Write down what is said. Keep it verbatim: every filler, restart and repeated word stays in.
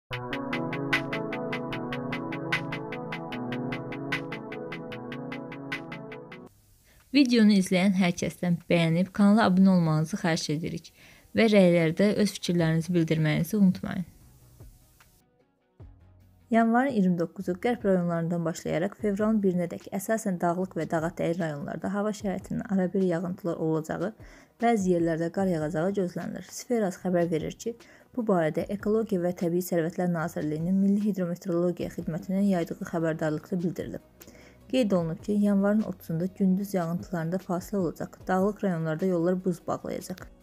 Videonu izləyən hər kəsdən bəyənib kanala abunə olmanızı xahiş edirik və rəylərdə öz fikirlərinizi bildirməyinizi unutmayın. Yanvarın iyirmi doqquzu qərb rayonlarından başlayaraq fevralın birinədək əsasən dağlıq və dağətəyi rayonlarda hava şəraitinin arabir yağıntılar olacağı, bəzi yerlərdə qar yağacağı gözlənilir. Sferas xəbər verir ki, bu barədə Ekologiya və Təbii Sərvətlər Nazirliyinin Milli Hidrometeorologiya Xidmətinin yaydığı xəbərdarlıqda bildirilib. Qeyd olunub ki, yanvarın otuzunda gündüz yağıntılarında fasilə olacaq, dağlıq rayonlarda yollar buz bağlayacaq.